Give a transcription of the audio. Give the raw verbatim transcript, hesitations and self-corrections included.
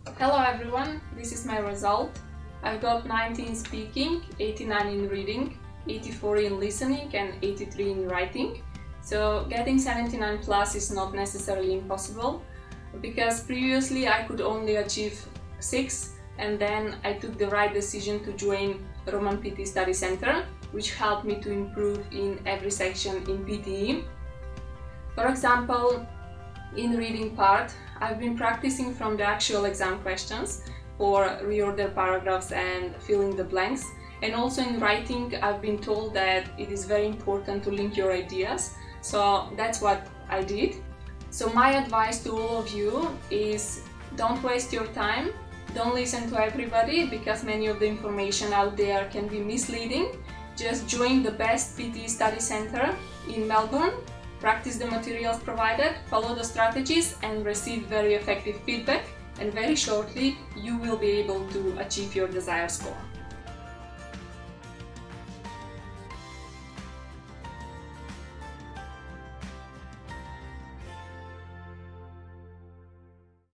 Hello everyone, this is my result. I've got ninety in speaking, eighty-nine in reading, eighty-four in listening and eighty-three in writing. So getting seventy-nine plus is not necessarily impossible, because previously I could only achieve six, and then I took the right decision to join Roman P T Study Center, which helped me to improve in every section in P T E. For example, in reading part, I've been practicing from the actual exam questions for reorder paragraphs and filling the blanks. And also in writing, I've been told that it is very important to link your ideas. So that's what I did. So my advice to all of you is don't waste your time. Don't listen to everybody, because many of the information out there can be misleading. Just join the best P T E study center in Melbourne. Practice the materials provided, follow the strategies and receive very effective feedback, and very shortly you will be able to achieve your desired score.